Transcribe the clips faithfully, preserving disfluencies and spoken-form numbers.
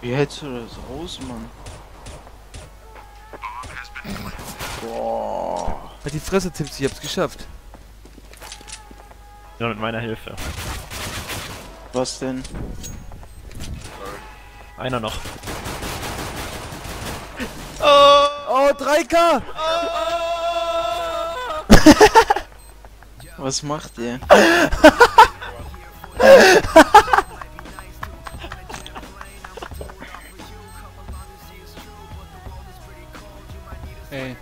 Wie hältst du das aus, Mann? Boah. Hat die Fresse tippt, ich hab's geschafft. Nur mit meiner Hilfe. Was denn? Einer noch. Oh, oh drei K! Was macht ihr? Ey.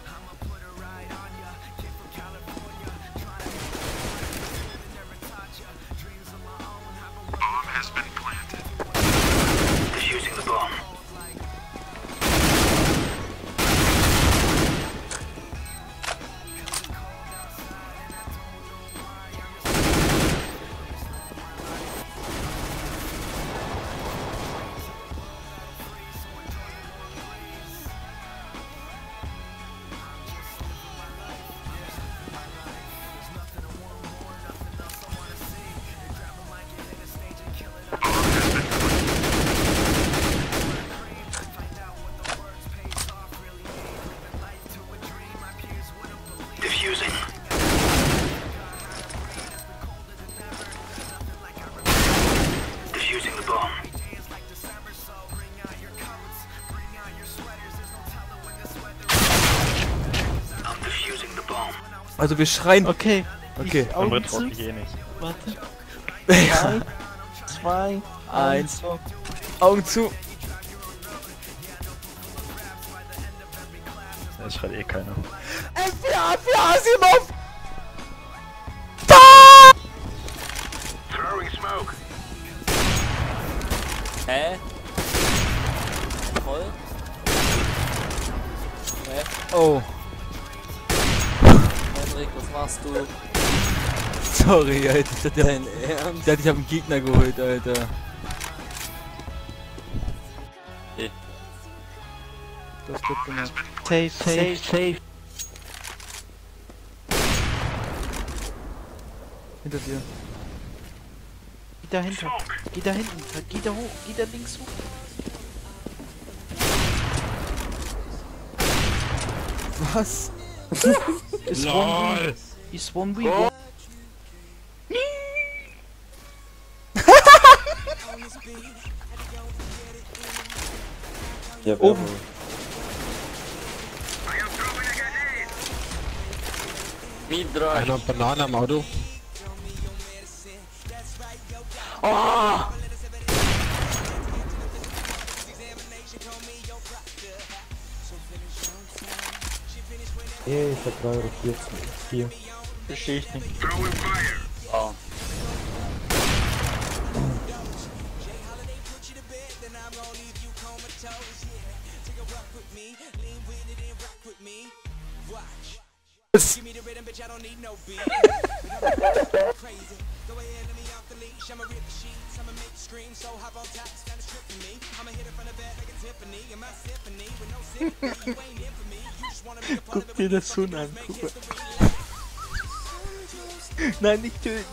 Also wir schreien. Okay. Okay. Ich- Andere Augen traut zu. mich eh nicht. Warte. Drei, zwei, Eins. eins. Augen zu. Es schreit eh keiner. F vier, F vier, Asimov! Hä? Voll? Hä? Oh, Henrik, was machst du? sorry, Alter. Ich dachte, Dein Ernst? ich, dachte, ich hab einen Gegner geholt, Alter. Eh. Das ist gut gemacht. Safe, safe, safe. Hinter dir. Geh dahinter. Geh da hinten. Geh da hoch. Geh da links hoch. Was? Ist one v. Ist one v. Ja, Oben. Mit drei. Einer Banane am Auto. Ey, ich hab drei oder vier. Vier. Versteh ich nicht. Oh. Guck dir das Huhn an. Guck mal. Nein, nicht töten.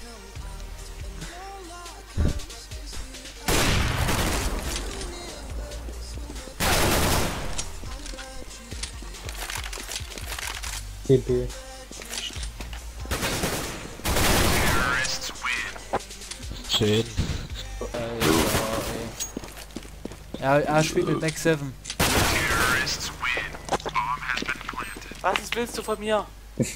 T P. Zehn. Ja, er spielt mit Max sieben. Was willst du von mir?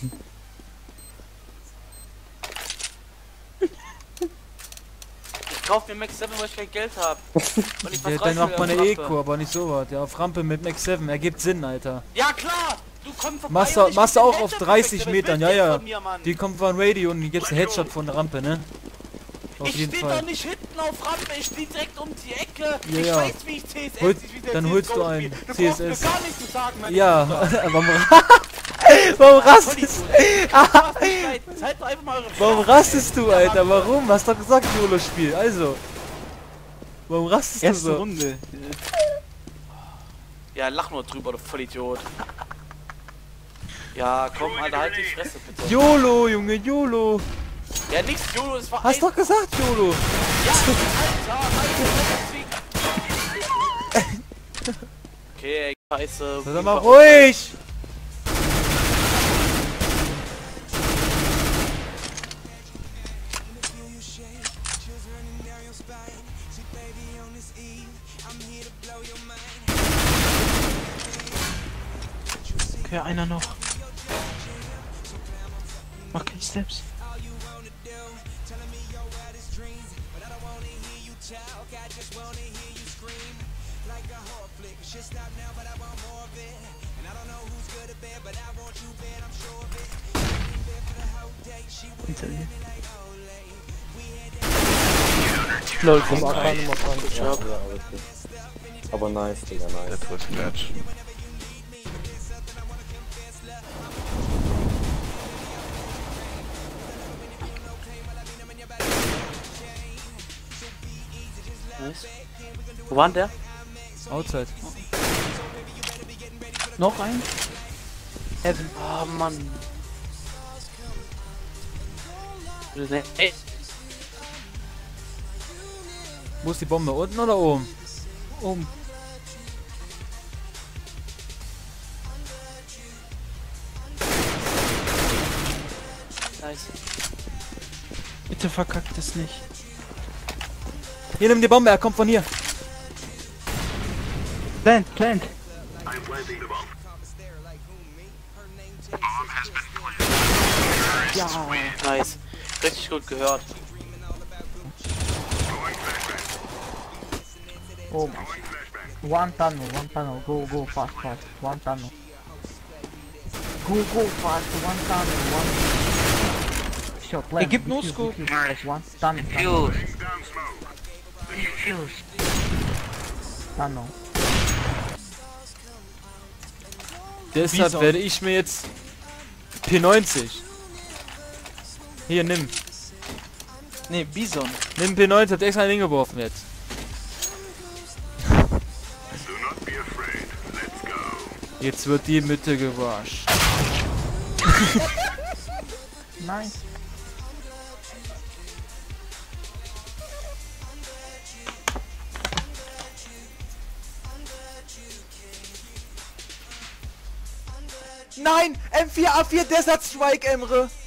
Ich kauf mir Max sieben, weil ich kein Geld habe. Und ich Ja, dann macht man eine Eco, aber nicht so was. Ja, auf Rampe mit Max sieben, ergibt Sinn, Alter. Ja klar! Du kommst vorbei Machst und du ich machst geb du dir auch auf Headshot dreißig von Metern, ja, Max sieben ja. von mir, Mann. Die kommt von Radio und die gibt's einen Headshot von der Rampe, ne? Auf Ich jeden stehe Fall. doch nicht hinten auf Rampe, ich stehe direkt um die Ecke. Ja, ich ja. weiß, wie ich C S S, Hol- wie der dann holst C S G O du ein spielt. Du C S brauchst mir S. gar nichts zu sagen, mein Ja, Bruder. warum, warum rastest Was nicht leid. Halt doch einfach mal eure Warum Fresse, rastest ey. du, Alter? Warum? Hast doch gesagt, Solo-Spiel. Also. Warum rastest du Erste so? Runde. Ja, lach nur drüber, du Vollidiot. Ja, komm, Alter, halt die Fresse bitte. YOLO, Junge, YOLO. Ja, nix, YOLO, das war Hast ein... doch gesagt, YOLO. Ja, Alter, Alter, deswegen... Scheiße. Sei doch mal ruhig! Okay, einer noch. Mach keine Steps. Hinter dir. Lol, komm, Akan, Akan. Ja, ja, alles gut. Aber nice, Digga, nice. That was clutch. Nice. Wo war denn der? Outside. Noch ein? Heaven. Oh Mann. Ey, Wo ist die Bombe? Unten oder oben? Oben. nice. Bitte verkackt es nicht. Hier, nimm die Bombe, er kommt von hier. Plant, plant. Ja, nice. Richtig gut gehört. Oh, one tunnel, one tunnel, go, go, fast, fast, one tunnel. Go, go, fast, one tunnel, one... Shot, Er left, gibt defuse, No-Scope. defuse, one tunnel, tunnel, tunnel. Deshalb Bison. werde ich mir jetzt P neunzig. Hier, nimm. Ne, Bison. Nimm P neunzig, hat extra hingeworfen jetzt. Jetzt wird die Mitte gewascht. Nice. Nein! M vier A vier Desert Strike, Emre!